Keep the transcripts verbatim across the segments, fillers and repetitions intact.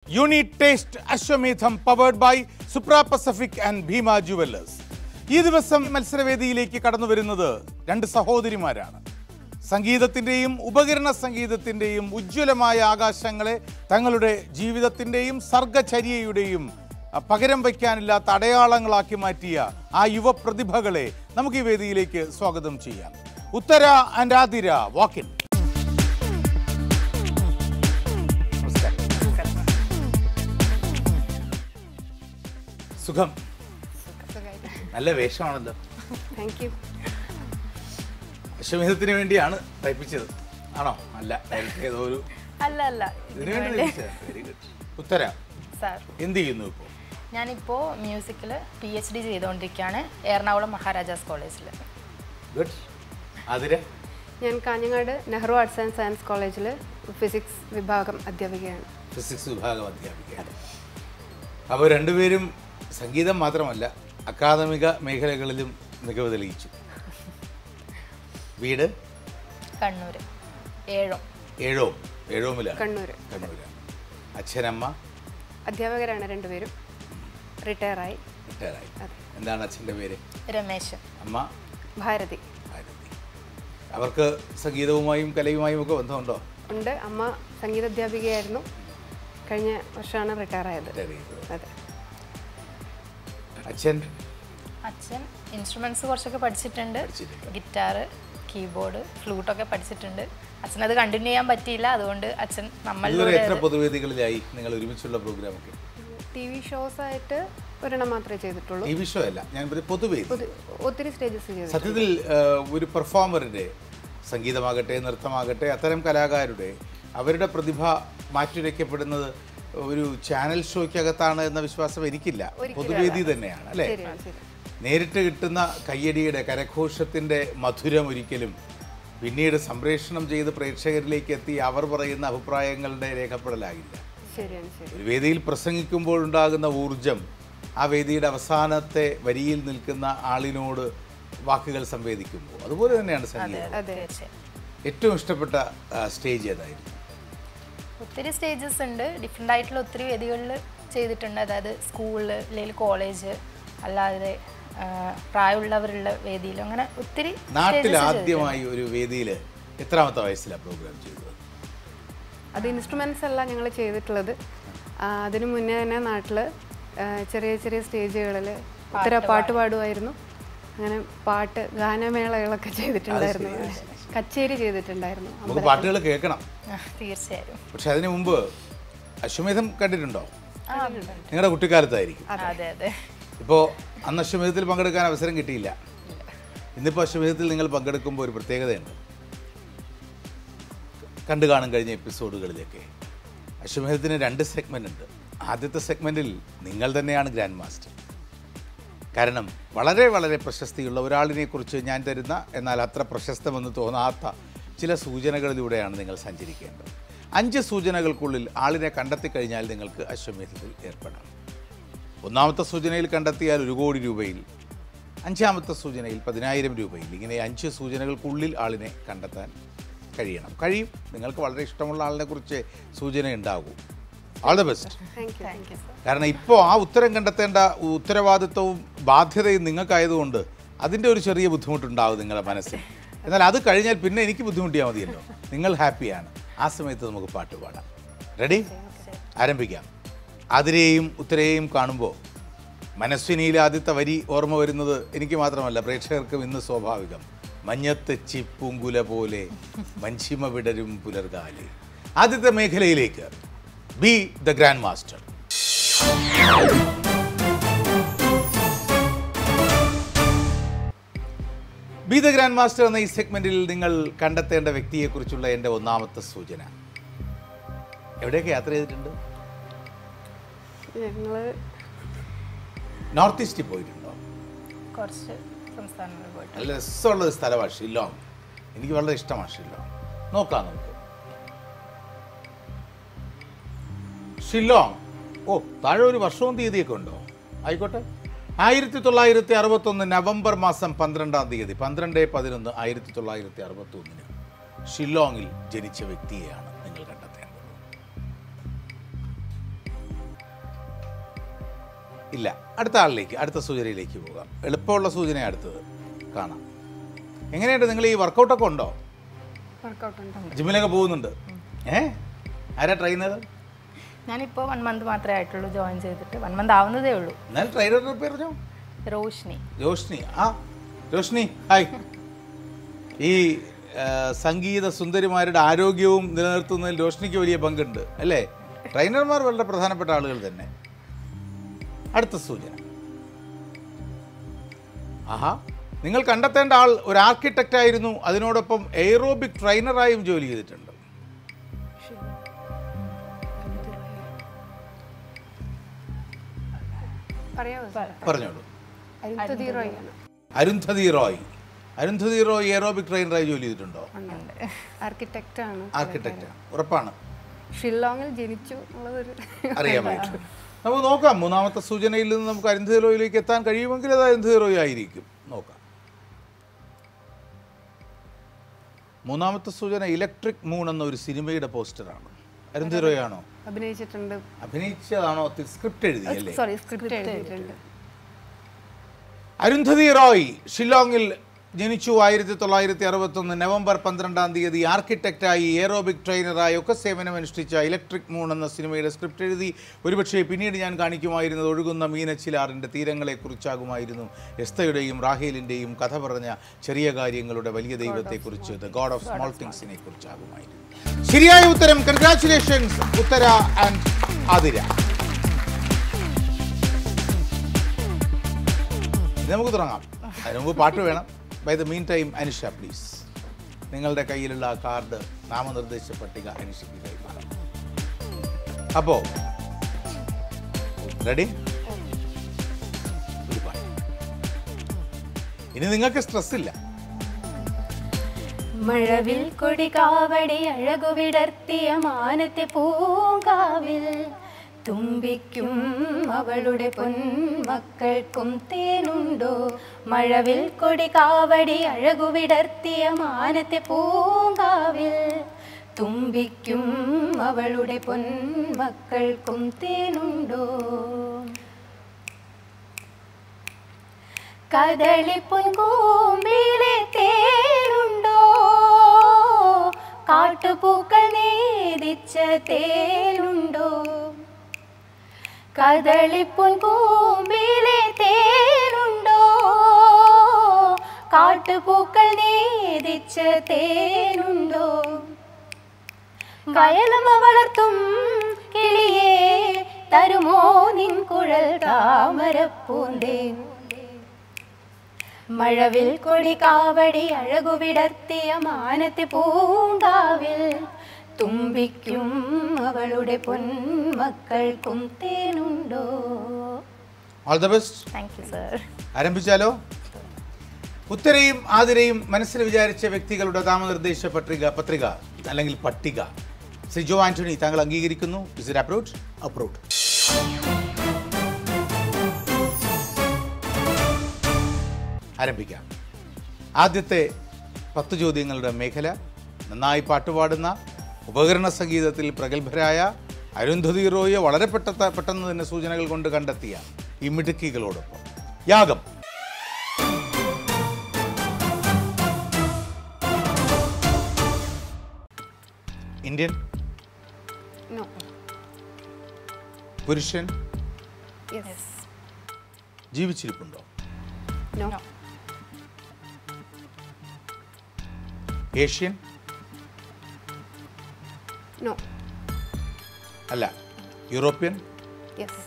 Unique Taste Ashwamedham powered by Supra Pacific and Bhima Jewelers. ഈ ദിവസം മത്സരവേദിയിലേക്ക് കടന്നു വരുന്നത് രണ്ട് സഹോദരിമാരാണ്. സംഗീതത്തിൻ്റെയും ഉപകരണ സംഗീതത്തിൻ്റെയും ഉജ്ജ്വലമായ ആകാശങ്ങളെ തങ്ങളുടെ ജീവിതത്തിൻ്റെയും സർഗചര്യയുടെയും പകരം വയ്ക്കാനില്ലാത്ത അടയാളങ്ങളാക്കി മാറ്റിയ ആ യുവപ്രതിഭകളെ നമുക്ക് ഈ വേദിയിലേക്ക് സ്വാഗതം ചെയ്യാം. Uthara and Athira walk in. സുഖം. നല്ല വേഷമാണല്ലോ. അശ്വമേധത്തിന് വേണ്ടിയാണ് തയ്പ്പിച്ചത് ആണോ? അല്ല, ഏതോ ഒരു ഉത്തര എന്ത് ചെയ്യുന്നു ഇപ്പോൾ? ഞാനിപ്പോ മ്യൂസിക്കിൽ പി എച്ച് ഡി ചെയ്തുകൊണ്ടിരിക്കുകയാണ് എറണാകുളം മഹാരാജാസ് കോളേജിൽ. ഗുഡ്. അതിരെ ഞാൻ Kanhangad Nehru arts and science കോളേജിൽ ഫിസിക്സ് വിഭാഗം അധ്യാപികയാണ്. ഫിസിക്സ് വിഭാഗം അധ്യാപികയാണ്. അപ്പോൾ രണ്ടുപേരും സംഗീതം മാത്രമല്ല അക്കാദമിക മേഖലകളിലും മികവ് തെളിയിച്ചു. വീട് കണ്ണൂർ. ഏഴോ ഏഴോ ഏഴോമിലാണ്. കണ്ണൂർ. കണ്ണൂരാണ്. അച്ഛനമ്മ അധ്യാപകരാണ് രണ്ടുപേരും. റിട്ടയറായി. റിട്ടയറായി. എന്താണ് അച്ഛൻ്റെ പേര്? രമേശ്. അമ്മ ഭാരതി. ഭാരതി. അവർക്ക് സംഗീതവുമായും കലയുമായും ഒക്കെ ബന്ധമുണ്ടോ? ഉണ്ട്. അമ്മ സംഗീത അധ്യാപികയായിരുന്നു. കഴിഞ്ഞ വർഷമാണ് റിട്ടയറായത്. അതെ. അച്ഛൻ അച്ഛൻ ഇൻസ്ട്രുമെന്റ്സ് കുറച്ചൊക്കെ പഠിച്ചിട്ടുണ്ട്. ഗിറ്റാർ, കീബോർഡ്, ഫ്ലൂട്ടൊക്കെ പഠിച്ചിട്ടുണ്ട്. അച്ഛൻ അത് കണ്ടിന്യൂ ചെയ്യാൻ പറ്റിയില്ല. അതുകൊണ്ട് അച്ഛൻ നമ്മളിലൂടെ എത്ര പൊതുവേദികളിലായി നിങ്ങൾ ഒരുമിച്ചുള്ള പ്രോഗ്രാമൊക്കെ? ടി വി ഷോസ് ആയിട്ട് ഒരെണ്ണം മാത്രമേ ചെയ്തിട്ടുള്ളൂ. ടി വി ഷോ അല്ല, ഞാൻ പൊതുവേദി. ഒത്തിരി സ്റ്റേജസ് ചെയ്തു. സത്യത്തിൽ ഒരു പെർഫോമറിൻ്റെ സംഗീതമാകട്ടെ നൃത്തമാകട്ടെ അത്തരം കലാകാരുടെ അവരുടെ പ്രതിഭ മാറ്റുരയ്ക്കപ്പെടുന്നത് ഒരു ചാനൽ ഷോയ്ക്കകത്താണ് എന്ന വിശ്വാസം എനിക്കില്ല. പൊതുവേദി തന്നെയാണ് അല്ലേ? നേരിട്ട് കിട്ടുന്ന കയ്യടിയുടെ കരഘോഷത്തിൻ്റെ മധുരം ഒരിക്കലും പിന്നീട് സംപ്രേഷണം ചെയ്ത് പ്രേക്ഷകരിലേക്ക് എത്തി അവർ പറയുന്ന അഭിപ്രായങ്ങളുടെ രേഖപ്പെടലാകില്ല. ഒരു വേദിയിൽ പ്രസംഗിക്കുമ്പോഴുണ്ടാകുന്ന ഊർജം ആ വേദിയുടെ അവസാനത്തെ വരിയിൽ നിൽക്കുന്ന ആളിനോട് വാക്കുകൾ സംവേദിക്കുമ്പോൾ അതുപോലെ തന്നെയാണ് സംഗീതം. ഏറ്റവും ഇഷ്ടപ്പെട്ട സ്റ്റേജ് ഏതായിരുന്നു? ഒത്തിരി സ്റ്റേജസ് ഉണ്ട്. ഡിഫറെൻ്റ് ആയിട്ടുള്ള ഒത്തിരി വേദികളിൽ ചെയ്തിട്ടുണ്ട്. അതായത് സ്കൂളിൽ, അല്ലെങ്കിൽ കോളേജ്, അല്ലാതെ പ്രായമുള്ളവരുള്ള വേദിയിൽ, അങ്ങനെ ഒത്തിരി. നാട്ടിൽ ആദ്യമായി ഒരു വേദിയിൽ എത്രാമത്തെ വയസ്സിലാണ് പ്രോഗ്രാം ചെയ്തത്? അത് ഇൻസ്ട്രുമെന്റ്സ് അല്ല ഞങ്ങൾ ചെയ്തിട്ടുള്ളത്. അതിനു മുന്നേ തന്നെ നാട്ടിൽ ചെറിയ ചെറിയ സ്റ്റേജുകളിൽ ഉത്തര പാട്ട് പാടുമായിരുന്നു. അങ്ങനെ പാട്ട് ഗാനമേളകളൊക്കെ ചെയ്തിട്ടുണ്ടായിരുന്നു. കച്ചേരി ചെയ്തിട്ടുണ്ടായിരുന്നു. നമുക്ക് പാട്ടുകൾ കേൾക്കണം തീർച്ചയായും. പക്ഷെ അതിനു മുമ്പ് അശ്വമേധം കണ്ടിട്ടുണ്ടോ? നിങ്ങളുടെ കുട്ടിക്കാലത്തായിരിക്കും. അതെ അതെ. ഇപ്പോൾ അന്ന് അശ്വമേധത്തിൽ പങ്കെടുക്കാൻ അവസരം കിട്ടിയില്ല. ഇന്നിപ്പോൾ അശ്വമേധത്തിൽ നിങ്ങൾ പങ്കെടുക്കുമ്പോൾ ഒരു പ്രത്യേകതയുണ്ട്. കണ്ടു കാണും കഴിഞ്ഞ എപ്പിസോഡുകളിലൊക്കെ അശ്വമേധത്തിന് രണ്ട് സെഗ്മെൻ്റ് ഉണ്ട്. ആദ്യത്തെ സെഗ്മെൻറ്റിൽ നിങ്ങൾ തന്നെയാണ് ഗ്രാൻഡ് മാസ്റ്റർ. കാരണം വളരെ വളരെ പ്രശസ്തിയുള്ള ഒരാളിനെക്കുറിച്ച് ഞാൻ തരുന്ന എന്നാൽ അത്ര പ്രശസ്തമെന്ന് തോന്നാത്ത ചില സൂചനകളിലൂടെയാണ് നിങ്ങൾ സഞ്ചരിക്കേണ്ടത്. അഞ്ച് സൂചനകൾക്കുള്ളിൽ ആളിനെ കണ്ടെത്തിക്കഴിഞ്ഞാൽ നിങ്ങൾക്ക് അശ്വമേധത്തിൽ ഏർപ്പെടാം. ഒന്നാമത്തെ സൂചനയിൽ കണ്ടെത്തിയാൽ ഒരു കോടി രൂപയിൽ, അഞ്ചാമത്തെ സൂചനയിൽ പതിനായിരം രൂപയിൽ, ഇങ്ങനെ അഞ്ച് സൂചനകൾക്കുള്ളിൽ ആളിനെ കണ്ടെത്താൻ കഴിയണം. കഴിയും. നിങ്ങൾക്ക് വളരെ ഇഷ്ടമുള്ള ആളിനെ കുറിച്ച് സൂചന ഉണ്ടാകൂ. All the best. കാരണം ഇപ്പോൾ ആ ഉത്തരം കണ്ടെത്തേണ്ട ഉത്തരവാദിത്വവും ബാധ്യതയും നിങ്ങൾക്കായതുകൊണ്ട് അതിൻ്റെ ഒരു ചെറിയ ബുദ്ധിമുട്ടുണ്ടാവും നിങ്ങളുടെ മനസ്സിൽ. എന്നാൽ അത് കഴിഞ്ഞാൽ പിന്നെ എനിക്ക് ബുദ്ധിമുട്ടിയാൽ മതിയല്ലോ. നിങ്ങൾ ഹാപ്പിയാണ്. ആ സമയത്ത് നമുക്ക് പാട്ട് പാടാം. റെഡി? ആരംഭിക്കാം. അതിരെയും ഉത്തരയെയും കാണുമ്പോൾ മനസ്വിനിയിൽ ആദ്യത്തെ വരി ഓർമ്മ വരുന്നത് എനിക്ക് മാത്രമല്ല പ്രേക്ഷകർക്കും ഇന്ന് സ്വാഭാവികം. മഞ്ഞത്തെച്ചി പൂങ്കുല പോലെ മഞ്ചിമ വിടരും പുലർകാലി. ആദ്യത്തെ മേഖലയിലേക്ക് be the grand master. Be the grand master എന്ന ഈ സെഗ്മെന്റിൽ നിങ്ങൾ കണ്ടെത്തേണ്ട വ്യക്തിയെക്കുറിച്ചുള്ള എൻ്റെ ഒന്നാമത്തെ സൂചന. എവിടെയൊക്കെ യാത്ര ചെയ്തിട്ടുണ്ട്? നോർത്ത് ഈസ്റ്റിൽ പോയിട്ടുണ്ടോ? കുറച്ച് സംസ്ഥാനങ്ങളിൽ പോയിട്ട്. നല്ല രസമുള്ള ഒരു സ്ഥലമാണ് ഷില്ലോങ്. എനിക്ക് വളരെ ഇഷ്ടമാണ് ഷില്ലോങ്. നോക്കാം നമുക്ക്. ഷില്ലോങ്. ഓ, താഴെ ഒരു വർഷവും തീയതിയൊക്കെ ഉണ്ടോ? ആയിക്കോട്ടെ. ആയിരത്തി തൊള്ളായിരത്തി അറുപത്തൊന്ന് നവംബർ മാസം പന്ത്രണ്ടാം തീയതി പന്ത്രണ്ട് പതിനൊന്ന് ആയിരത്തി തൊള്ളായിരത്തി അറുപത്തി ഒന്നിന് ഷില്ലോങ്ങിൽ ജനിച്ച വ്യക്തിയെയാണ് നിങ്ങൾ കണ്ടെത്തേണ്ടത്. ഇല്ല. അടുത്ത ആളിലേക്ക്, അടുത്ത സൂചനയിലേക്ക് പോകാം. എളുപ്പമുള്ള സൂചന അടുത്തത് കാണാം. എങ്ങനെയുണ്ട് നിങ്ങൾ ഈ വർക്കൗട്ടൊക്കെ ഉണ്ടോ? വർക്കൗട്ട് ഉണ്ട്. ജിമ്മിലൊക്കെ പോകുന്നുണ്ട്. ഏ ആരാ ട്രെയിനർ? ഞാനിപ്പോൾ വൺ മന്ത് മാത്രമേ ആയിട്ടുള്ളൂ ജോയിൻ ചെയ്തിട്ട്. വൺ മന്ത് ആവുന്നതേ ഉള്ളൂ. എന്നാലും ട്രെയിനറുടെ പേര് റോഷ്നി. രോഷ്നി. ആ രോഷ്നി, ഹായ്. ഈ സംഗീത സുന്ദരിമാരുടെ ആരോഗ്യവും നിലനിർത്തുന്നതിൽ രോഷ്നിക്ക് വലിയ പങ്കുണ്ട് അല്ലേ? ട്രെയിനർമാർ വളരെ പ്രധാനപ്പെട്ട ആളുകൾ തന്നെ. അടുത്ത സൂചന. ആഹാ, നിങ്ങൾ കണ്ടെത്തേണ്ട ആൾ ഒരു ആർക്കിടെക്റ്റ് ആയിരുന്നു, അതിനോടൊപ്പം എയ്റോബിക് ട്രെയിനറായും ജോലി ചെയ്തിട്ടുണ്ട്. പറഞ്ഞോളൂ. അരുന്ധതി റോയ്. അരുന്ധതി റോയ് എയ്റോബിക് ട്രെയിനറായി ജോലി ചെയ്തിട്ടുണ്ടോ? ആർക്കിടെക്റ്റ് ആണ്. ആർക്കിടെക്റ്റ് ഉറപ്പാണ്. ഷില്ലോങ്ങിൽ ജനിച്ചു എന്നുള്ളതൊരു അറിയാൻ പറ്റും. നമുക്ക് നോക്കാം. മൂന്നാമത്തെ സൂചനയിൽ നിന്ന് നമുക്ക് അരുന്ധതി റോയിലേക്ക് എത്താൻ കഴിയുമെങ്കിൽ അത് അരുന്ധതി റോയ് ആയിരിക്കും. നോക്കാം. മൂന്നാമത്തെ സൂചന ഇലക്ട്രിക് മൂൺ എന്ന ഒരു സിനിമയുടെ പോസ്റ്ററാണ്. അരുന്ധതി റോയ് ആണോ? അഭിനയിച്ചിട്ടുണ്ട്. അഭിനയിച്ചതാണോ? സ്ക്രിപ്റ്റ് എഴുതിയല്ലേ? സോറി, സ്ക്രിപ്റ്റ് എഴുതിയിട്ടുണ്ട്. അരുന്ധതി റോയ് ഷില്ലോങ്ങിൽ ജനിച്ചു. ആയിരത്തി തൊള്ളായിരത്തി അറുപത്തൊന്ന് നവംബർ പന്ത്രണ്ടാം തീയതി ആർക്കിടെക്റ്റായി എയറോബിക് ട്രെയിനറായി ഒക്കെ സേവനമനുഷ്ഠിച്ച ഇലക്ട്രിക് മൂൺ എന്ന സിനിമയുടെ സ്ക്രിപ്റ്റ് എഴുതി. ഒരുപക്ഷെ പിന്നീട് ഞാൻ കാണിക്കുമായിരുന്നത് ഒഴുകുന്ന മീനച്ചിലാറിൻ്റെ തീരങ്ങളെക്കുറിച്ചാകുമായിരുന്നു. എസ്തയുടെയും റാഹേലിൻ്റെയും കഥ പറഞ്ഞ ചെറിയ കാര്യങ്ങളുടെ വലിയ ദൈവത്തെക്കുറിച്ച്, ദ ഗോഡ് ഓഫ് സ്മോൾ തിങ്സിനെ കുറിച്ചാകുമായിരുന്നു. ശരിയായ ഉത്തരം. Congratulations Uthara and Athira. നമുക്ക് തുടങ്ങാം. അതിന് മുമ്പ് പാട്ട് വേണം. By the meantime Anisha please, നിങ്ങളുടെ കയ്യിലുള്ള ആ കാർഡ് നാമനിർദ്ദേശ പട്ടിക അനിഷയ്ക്ക് കൈമാറാം. അപ്പോ റെഡി? ഒരു പാട്ട്. ഇനി നിങ്ങൾക്ക് സ്ട്രെസ് ഇല്ല. മഴവിൽ കൊടി കാവടി അഴകു വിടർത്തിയ മാനത്തെ പൂങ്കാവിൽ തുമ്പിക്കും അവളുടെ പൊന്മക്കൾക്കും തേനുണ്ടോ? മഴവിൽ കൊടി കാവടി അഴകു വിടർത്തിയ മാനത്തെ പൂങ്കാവിൽ തുമ്പിക്കും അവളുടെ പൊന്മക്കൾക്കും തേനുണ്ടോ? കദളിപ്പൊൻകൂമ്പിലെ തേനുണ്ടോ? കാട്ടുപൂക്കൾ നേദിച്ച തേനുണ്ടോ? കദളിപ്പൊൻകൂമ്പിലെ തേനുണ്ടോ? കാട്ടുപൂക്കൾ നേദിച്ച തേനുണ്ടോ? കയലമ വളർത്തും കിളിയേ തരുമോ നിൻ കുഴൽ താമരപ്പൂന്തേൻ? മഴവിൽ കൊടി കാവടി അഴകു വിടർത്തിയ മാനത്തെ പൂങ്കാവിൽ തുമ്പിക്കും അവളുടെ പൊന്മക്കൾക്കും തേനുണ്ടോ? All the best. Thank you sir. ആരംഭിച്ചാലോ? ഉത്തരയും ആതിരയും മനസ്സിൽ വിചാരിച്ച വ്യക്തികളുടെ നാമനിർദ്ദേശ പത്രിക പത്രിക അല്ലെങ്കിൽ പട്ടിക ശ്രീ ജോ ആന്റണി താങ്കൾ അംഗീകരിക്കുന്നു. Is it approved? അപ്രൂവ്ഡ്. ആരംഭിക്കാം. ആദ്യത്തെ പത്ത് ചോദ്യങ്ങളുടെ മേഖല നന്നായി പാട്ടുപാടുന്ന ഉപകരണ സംഗീതത്തിൽ പ്രഗത്ഭരായ അരുന്ധതി റോയെ വളരെ പെട്ട പെട്ടെന്ന് തന്നെ സൂചനകൾ കൊണ്ട് കണ്ടെത്തിയ ഈ മിടുക്കികളോടൊപ്പം യാഗം. ഇന്ത്യൻ? നോ. പുരുഷൻ? യെസ്. ജീവിച്ചിരിപ്പുണ്ടോ? നോ. ഏഷ്യൻ? നോ. അല്ല. യൂറോപ്യൻ? യെസ്.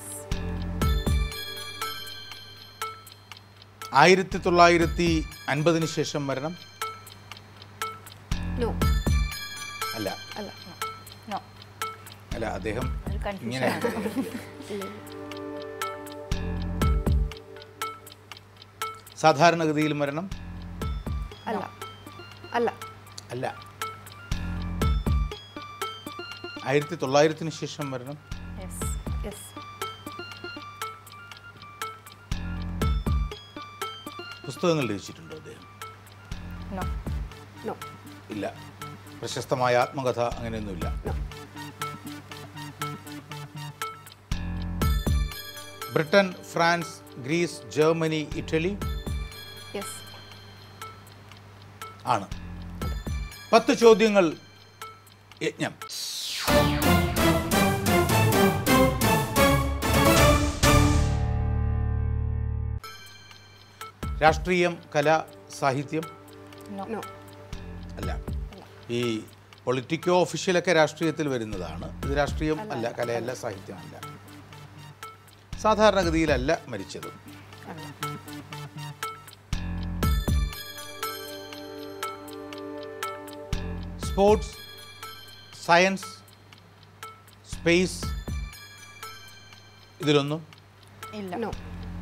ആയിരത്തി തൊള്ളായിരത്തി അൻപതിന് ശേഷം മരണം? നോ. അല്ല. അല്ല. നോ. അല്ല, അദ്ദേഹം ഇങ്ങനെ സാധാരണഗതിയിൽ മരണം? അല്ല. അല്ല. അല്ല. ആയിരത്തി തൊള്ളായിരത്തിന് ശേഷം മരണം? യെസ്. യെസ്. പുസ്തകങ്ങൾ രചിച്ചിട്ടുണ്ടോ അദ്ദേഹം? നോ. നോ. ഇല്ല. പ്രശസ്തമായ ആത്മകഥ അങ്ങനെയൊന്നുമില്ല. Britain, France, Greece, Germany, Italy yes. ആണ്. പത്ത് ചോദ്യങ്ങൾ യജ്ഞം. രാഷ്ട്രീയം, കല, സാഹിത്യം നോ. അല്ല. ഈ പൊളിറ്റിക്കോ ഒഫീഷ്യലൊക്കെ രാഷ്ട്രീയത്തിൽ വരുന്നതാണ്. ഇത് രാഷ്ട്രീയം അല്ല, കലയല്ല, സാഹിത്യമല്ല. സാധാരണഗതിയിലല്ല മരിച്ചത്. സ്പോർട്സ്, സയൻസ്, സ്പേസ് ഇതിലൊന്നും ഇല്ല. നോ.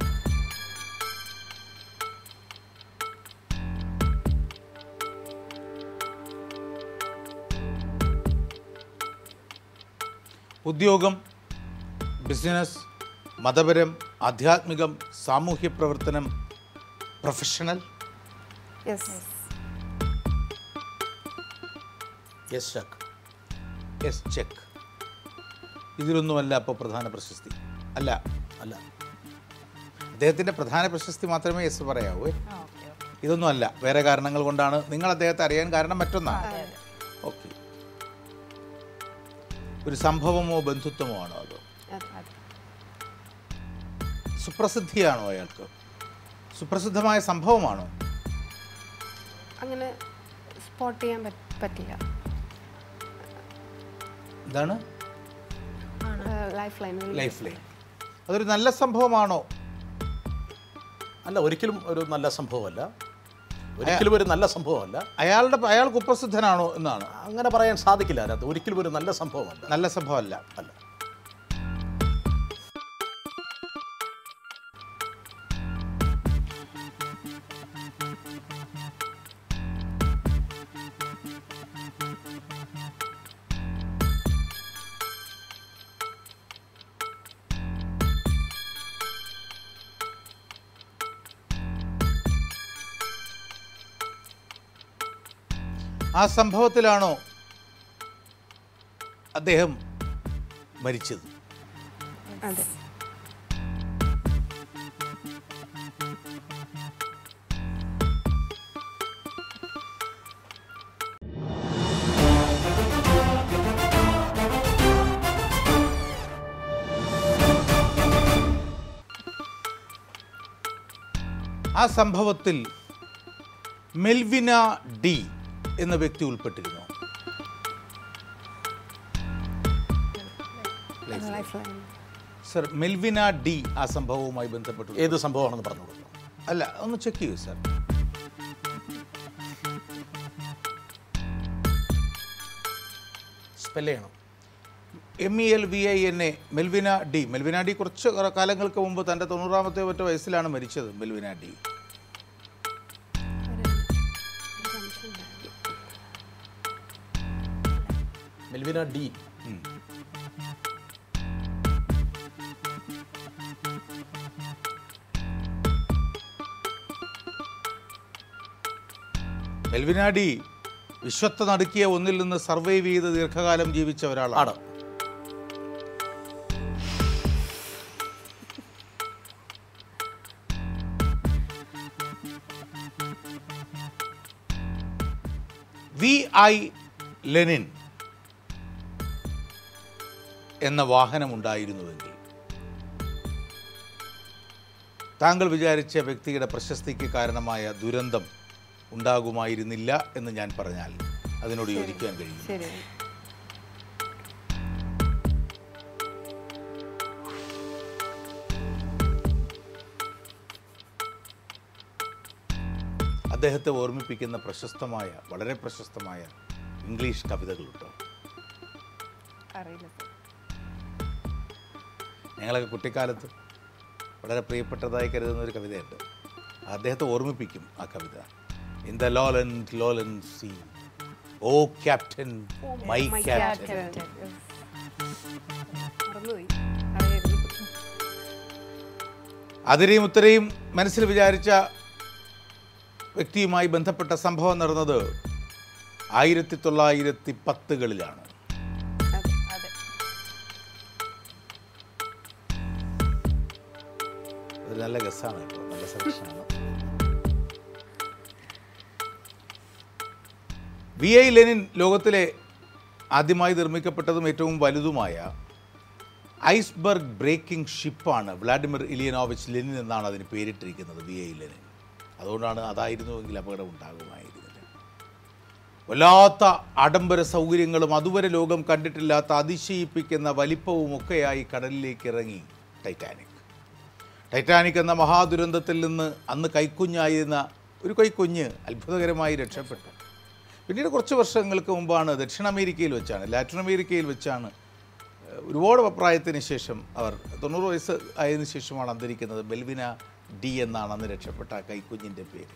ഉദ്യോഗം, ബിസിനസ്, മതപരം, ആധ്യാത്മികം, സാമൂഹ്യ പ്രവർത്തനം, professional. Yes. Yes check. Yes check. ഇതിലൊന്നുമല്ല അപ്പോൾ പ്രധാന പ്രശസ്തി. അല്ല അല്ല അദ്ദേഹത്തിൻ്റെ പ്രധാന പ്രശസ്തി മാത്രമേ യെസ് പറയാവൂ. ഇതൊന്നും അല്ല. വേറെ കാരണങ്ങൾ കൊണ്ടാണ് നിങ്ങൾ അദ്ദേഹത്തെ അറിയാൻ കാരണം മറ്റൊന്നാണ്. ഓക്കെ. ഒരു സംഭവമോ ബന്ധുത്വമോ ആണോ അതോ സുപ്രസിദ്ധിയാണോ അയാൾക്ക്? സുപ്രസിദ്ധമായ സംഭവമാണോ? അങ്ങനെ സ്പോട്ട് ചെയ്യാൻ പറ്റില്ല. എന്താണ് ലൈഫ് ലൈൻ? Life line. അതൊരു നല്ല സംഭവമാണോ? അല്ല, ഒരിക്കലും ഒരു നല്ല സംഭവമല്ല. ഒരിക്കലും ഒരു നല്ല സംഭവമല്ല. അയാളുടെ അയാൾ കുപ്രസിദ്ധനാണോ എന്നാണ്. അങ്ങനെ പറയാൻ സാധിക്കില്ല. അതിനകത്ത് ഒരിക്കലും ഒരു നല്ല സംഭവമല്ല. നല്ല സംഭവമല്ല. അല്ല. ആ സംഭവത്തിലാണോ അദ്ദേഹം മരിച്ചത്? അതെ. ആ സംഭവത്തിൽ മെൽവിന ഡി എന്ന വ്യക്തി ഉൾപ്പെട്ടിരുന്നു. Lifeline. Sir, Melvina D ആ സംഭവവുമായി ബന്ധപ്പെട്ടു ഏത് സംഭവമാണെന്ന് പറഞ്ഞു കൊടുക്കണം. അല്ല, ഒന്ന് ചെക്ക് ചെയ്യൂ സർ. സ്പെൽ ചെയ്യണം. M E L V I N A. Melvina D. Melvina D കുറച്ച് കാലങ്ങൾക്ക് മുമ്പ് തൻ്റെ തൊണ്ണൂറാമത്തെ മറ്റോ വയസ്സിലാണ് മരിച്ചത്. Melvina D. Melvina D. Melvina D വിശ്വത്തെ നടുക്കിയ ഒന്നിൽ നിന്ന് സർവൈവ് ചെയ്ത് ദീർഘകാലം ജീവിച്ച ഒരാളാണ്. വി ഐ ലെനിൻ എന്ന വാഹനമുണ്ടായിരുന്നുവെങ്കിൽ താങ്കൾ വിചാരിച്ച വ്യക്തിയുടെ പ്രശസ്തിക്ക് കാരണമായ ദുരന്തം ഉണ്ടാകുമായിരുന്നില്ല എന്ന് ഞാൻ പറഞ്ഞാൽ അതിനോട് യോജിക്കാൻ കഴിയും. ശരി. അദ്ദേഹത്തെ ഓർമ്മിപ്പിക്കുന്ന പ്രശസ്തമായ, വളരെ പ്രശസ്തമായ ഇംഗ്ലീഷ് കവിതകളുണ്ടോ? അറിയില്ല. ഞങ്ങളൊക്കെ കുട്ടിക്കാലത്ത് വളരെ പ്രിയപ്പെട്ടതായി കരുതുന്ന ഒരു കവിതയുണ്ട്. അദ്ദേഹത്തെ ഓർമ്മിപ്പിക്കും ആ കവിത. In the lowland lowland sea, O captain my captain. മറന്നുപോയി. അറിയായിരുന്നു. അതിരെയും ഉത്തരയും മനസ്സിൽ വിചാരിച്ച വ്യക്തിയുമായി ബന്ധപ്പെട്ട സംഭവം നടന്നത് ആയിരത്തി തൊള്ളായിരത്തി പത്തുകളിലാണ്. അത് നല്ല ഗസ്സാണ് കേട്ടോ, നല്ല സെലക്ഷനാണ്. വി ഐ ലെനിൻ ലോകത്തിലെ ആദ്യമായി നിർമ്മിക്കപ്പെട്ടതും ഏറ്റവും വലുതുമായ ഐസ്ബർഗ് ബ്രേക്കിംഗ് ഷിപ്പാണ്. വ്ളാഡിമിർ ഇലിയനോവിച്ച് ലെനിൻ എന്നാണ് അതിന് പേരിട്ടിരിക്കുന്നത്, വി ഐ ലെനിൻ. അതുകൊണ്ടാണ് അതായിരുന്നുവെങ്കിൽ അപകടം ഉണ്ടാകുമായിരുന്നില്ല. വല്ലാത്ത ആഡംബര സൗകര്യങ്ങളും അതുവരെ ലോകം കണ്ടിട്ടില്ലാത്ത അതിശയിപ്പിക്കുന്ന വലിപ്പവും ഒക്കെയായി കടലിലേക്ക് ഇറങ്ങി ടൈറ്റാനിക്. ടൈറ്റാനിക് എന്ന മഹാദുരന്തത്തിൽ നിന്ന് അന്ന് കൈക്കുഞ്ഞായിരുന്ന ഒരു കൈക്കുഞ്ഞ് അത്ഭുതകരമായി രക്ഷപ്പെട്ടു. പിന്നീട് കുറച്ച് വർഷങ്ങൾക്ക് മുമ്പാണ് ദക്ഷിണ അമേരിക്കയിൽ വെച്ചാണ്, ലാറ്റിൻ അമേരിക്കയിൽ വെച്ചാണ് ഒരുപാട് പ്രായത്തിന് ശേഷം, അവർ തൊണ്ണൂറ് വയസ്സ് ആയതിനു ശേഷമാണ് അന്തരിക്കുന്നത്. മെൽവിന ഡി എന്നാണ് അന്ന് രക്ഷപ്പെട്ട കൈക്കുഞ്ഞിൻ്റെ പേര്.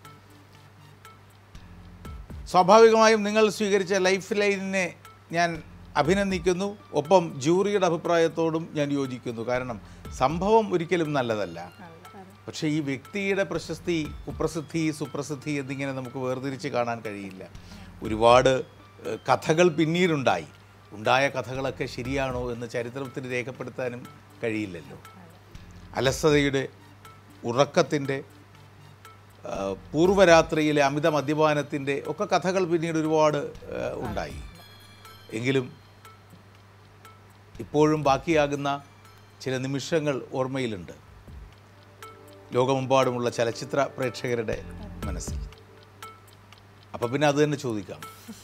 സ്വാഭാവികമായും നിങ്ങൾ സ്വീകരിച്ച ലൈഫ് ലൈനിനെ ഞാൻ അഭിനന്ദിക്കുന്നു. ഒപ്പം ജൂറിയുടെ അഭിപ്രായത്തോടും ഞാൻ യോജിക്കുന്നു. കാരണം സംഭവം ഒരിക്കലും നല്ലതല്ല. പക്ഷേ ഈ വ്യക്തിയുടെ പ്രശസ്തി, കുപ്രസിദ്ധി, സുപ്രസിദ്ധി എന്നിങ്ങനെ നമുക്ക് വേർതിരിച്ച് കാണാൻ കഴിയില്ല. ഒരുപാട് കഥകൾ പിന്നീടുണ്ടായി. ഉണ്ടായ കഥകളൊക്കെ ശരിയാണോ എന്ന് ചരിത്രത്തിന് രേഖപ്പെടുത്താനും കഴിയില്ലല്ലോ. അലസതയുടെ, ഉറക്കത്തിൻ്റെ, പൂർവ്വരാത്രിയിലെ അമിത മദ്യപാനത്തിൻ്റെ ഒക്കെ കഥകൾ പിന്നീട് ഒരുപാട് ഉണ്ടായി. എങ്കിലും ഇപ്പോഴും ബാക്കിയാകുന്ന ചില നിമിഷങ്ങൾ ഓർമ്മയിലുണ്ട് ലോകമെമ്പാടുമുള്ള ചലച്ചിത്ര പ്രേക്ഷകരുടെ മനസ്സിൽ. അപ്പം പിന്നെ അത് തന്നെ ചോദിക്കാം.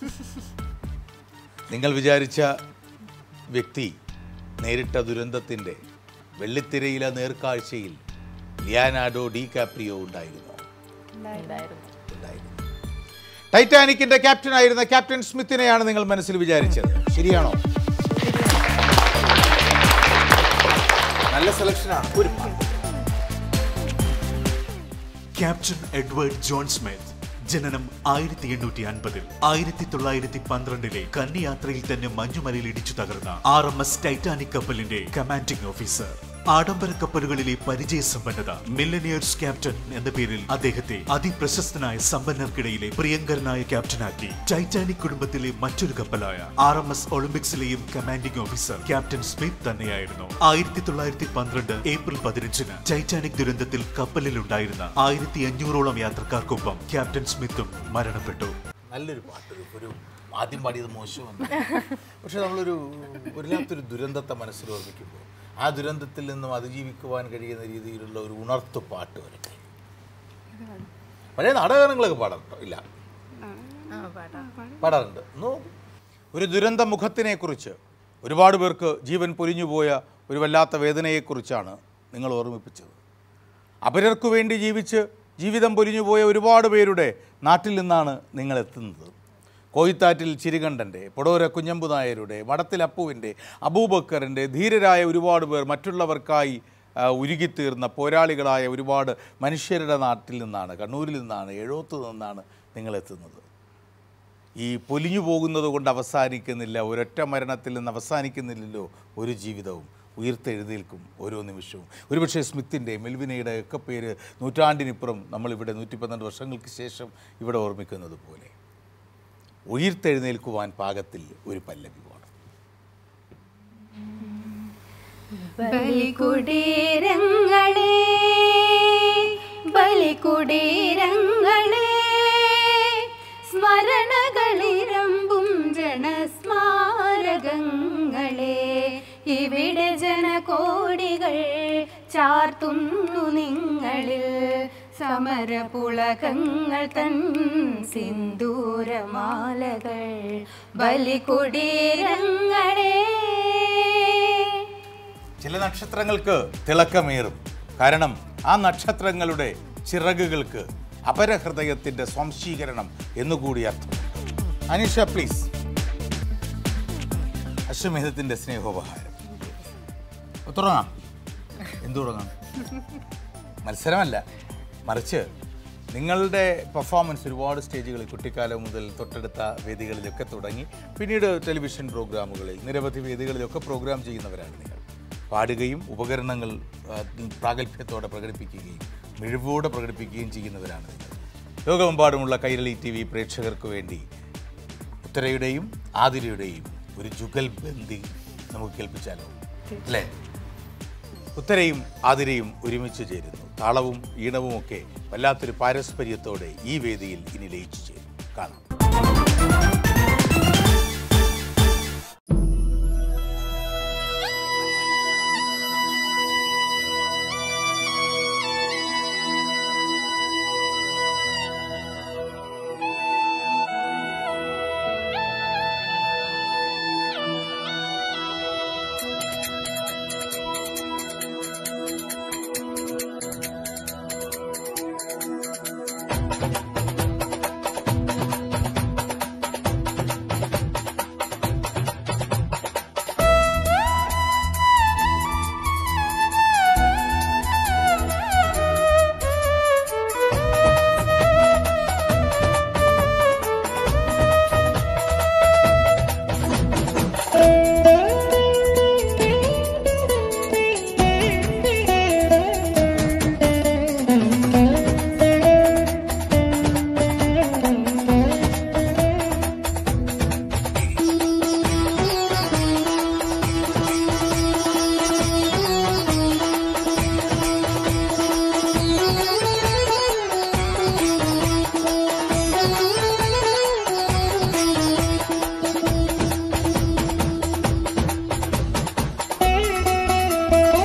നിങ്ങൾ വിചാരിച്ച വ്യക്തി നേരിട്ട ദുരന്തത്തിൻ്റെ വെള്ളിത്തിരയിലെ നേർക്കാഴ്ചയിൽ ലിയാനാർഡോ ഡി കാപ്രിയോ ഉണ്ടായിരുന്നു. ടൈറ്റാനിക്കിന്റെ ക്യാപ്റ്റനായിരുന്ന ക്യാപ്റ്റൻ സ്മിത്തിനെയാണ് നിങ്ങൾ മനസ്സിൽ വിചാരിച്ചത്. ശരിയാണോ? നല്ല സെലക്ഷനാണ്. ഒരു ക്യാപ്റ്റൻ എഡ്വേർഡ് ജോൺ സ്മിത്ത് ജനനം ആയിരത്തി എണ്ണൂറ്റി അൻപതിൽ. ആയിരത്തി തൊള്ളായിരത്തി പന്ത്രണ്ടിലെ കന്നിയാത്രയിൽ തന്നെ മഞ്ഞുമലയിൽ ഇടിച്ചു തകർന്ന ആർ എം എസ് ടൈറ്റാനിക് കപ്പലിന്റെ കമാൻഡിംഗ് ഓഫീസർ. ആഡംബര കപ്പലുകളിലെ പരിചയസമ്പന്നത, മില്ലനിയേഴ്സ് ക്യാപ്റ്റൻ എന്ന പേരിൽ അദ്ദേഹത്തെ അതിപ്രശസ്തനായ സമ്പന്നർക്കിടയിലെ പ്രിയങ്കരനായ ക്യാപ്റ്റനാക്കി. ടൈറ്റാനിക് കുടുംബത്തിലെ മറ്റൊരു കപ്പലായ ആർ എം എസ് ഒളിമ്പിക്സിലെയും കമാൻഡിംഗ് ഓഫീസർ ക്യാപ്റ്റൻ സ്മിത്ത് തന്നെയായിരുന്നു. ആയിരത്തി തൊള്ളായിരത്തി പന്ത്രണ്ട് ഏപ്രിൽ പതിനഞ്ചിന് ടൈറ്റാനിക് ദുരന്തത്തിൽ കപ്പലിലുണ്ടായിരുന്ന ആയിരത്തി അഞ്ഞൂറോളം യാത്രക്കാർക്കൊപ്പം ക്യാപ്റ്റൻ സ്മിത്തും മരണപ്പെട്ടു. നല്ലൊരു പാട്ട്. ഒരു ആദ്യം പാടിയത് മോശമാണ്, പക്ഷെ നമ്മളൊരു വല്ലാത്തൊരു ദുരന്തത്തെ മനസ്സിൽ ഓർമ്മിക്കുമ്പോൾ ആ ദുരന്തത്തിൽ നിന്നും അതിജീവിക്കുവാൻ കഴിയുന്ന രീതിയിലുള്ള ഒരു ഉണർത്തു പാട്ട് വരട്ടെ. പഴയ നാടകങ്ങളൊക്കെ പാടാറുണ്ടോ? ഇല്ല, പാടാറുണ്ട്. ഒരു ദുരന്ത മുഖത്തിനെ കുറിച്ച്, ഒരുപാട് പേർക്ക് ജീവൻ പൊലിഞ്ഞുപോയ ഒരു വല്ലാത്ത വേദനയെക്കുറിച്ചാണ് നിങ്ങൾ ഓർമ്മിപ്പിച്ചത്. അപരർക്കു വേണ്ടി ജീവിച്ച് ജീവിതം പൊലിഞ്ഞുപോയ ഒരുപാട് പേരുടെ നാട്ടിൽ നിന്നാണ് നിങ്ങൾ എത്തുന്നത്. കോയിത്താറ്റിൽ ചിരികണ്ഠൻ്റെ, പൊടോര കുഞ്ഞമ്പു നായരുടെ, മടത്തിൽ അപ്പുവിൻ്റെ, അബൂബക്കറിൻ്റെ, ധീരരായ ഒരുപാട് പേർ, മറ്റുള്ളവർക്കായി ഉരുകിത്തീർന്ന പോരാളികളായ ഒരുപാട് മനുഷ്യരുടെ നാട്ടിൽ നിന്നാണ്, കണ്ണൂരിൽ നിന്നാണ്, എഴോത്ത് നിന്നാണ് നിങ്ങളെത്തുന്നത്. ഈ പൊലിഞ്ഞു പോകുന്നത് കൊണ്ട് അവസാനിക്കുന്നില്ല, ഒരൊറ്റ മരണത്തിൽ നിന്ന് അവസാനിക്കുന്നില്ലല്ലോ ഒരു ജീവിതവും. ഉയർത്തെഴുന്നേൽക്കും ഓരോ നിമിഷവും. ഒരുപക്ഷെ സ്മിത്തിൻ്റെ, മെൽവിനയുടെ ഒക്കെ പേര് നൂറ്റാണ്ടിനിപ്പുറം നമ്മളിവിടെ നൂറ്റി പന്ത്രണ്ട് വർഷങ്ങൾക്ക് ശേഷം ഇവിടെ ഓർമ്മിക്കുന്നത് പോലെ ഉയർത്തെഴുന്നേൽക്കുവാൻ പാകത്തിൽ ഒരു പല്ലവി പാടും. ബലികുടീരങ്ങളെ ബലികുടീരങ്ങളെ സ്മരണകളിരമ്പും ജനസ്മാരകങ്ങളെ ഇവിടെ ജനകോടികൾ ചാർത്തുന്നു നിങ്ങളിൽ സമരപുളകങ്ങൾ തൻ സിന്ദൂരമാലകൾ. ബലികുടീരങ്ങളെ. ചില നക്ഷത്രങ്ങൾക്ക് തിളക്കമേറും, കാരണം ആ നക്ഷത്രങ്ങളുടെ ചിറകുകൾക്ക് അപരഹൃദയത്തിൻ്റെ സ്വാംശീകരണം എന്നുകൂടി അർത്ഥം. അനീഷ പ്ലീസ്. അശ്വമേധത്തിൻ്റെ സ്നേഹോപഹാരം. തുടങ്ങാം. എന്തു തുടങ്ങാം? മത്സരമല്ല, മറിച്ച് നിങ്ങളുടെ പെർഫോമൻസ് ഒരുപാട് സ്റ്റേജുകളിൽ കുട്ടിക്കാലം മുതൽ തൊട്ടടുത്ത വേദികളിലൊക്കെ തുടങ്ങി പിന്നീട് ടെലിവിഷൻ പ്രോഗ്രാമുകളിൽ നിരവധി വേദികളിലൊക്കെ പ്രോഗ്രാം ചെയ്യുന്നവരാണ് നിങ്ങൾ. പാടുകയും ഉപകരണങ്ങൾ പ്രാഗൽഭ്യത്തോടെ പ്രകടിപ്പിക്കുകയും മിഴിവോടെ പ്രകടിപ്പിക്കുകയും ചെയ്യുന്നവരാണ് നിങ്ങൾ. ലോകമെമ്പാടുമുള്ള കൈരളി ടി വി പ്രേക്ഷകർക്ക് വേണ്ടി ഉത്തരയുടെയും ആതിരയുടെയും ഒരു ജുഗൽ ബന്ദി നമുക്ക് കേൾപ്പിച്ചാലോ? അല്ലേ? ഉത്തരയും ആതിരയും ഒരുമിച്ച് ചേരുന്നു. താളവും ഈണവുമൊക്കെ വല്ലാത്തൊരു പാരസ്പര്യത്തോടെ ഈ വേദിയിൽ ഇനി ലയിച്ചു ചേരും. കാണാം. Thank you.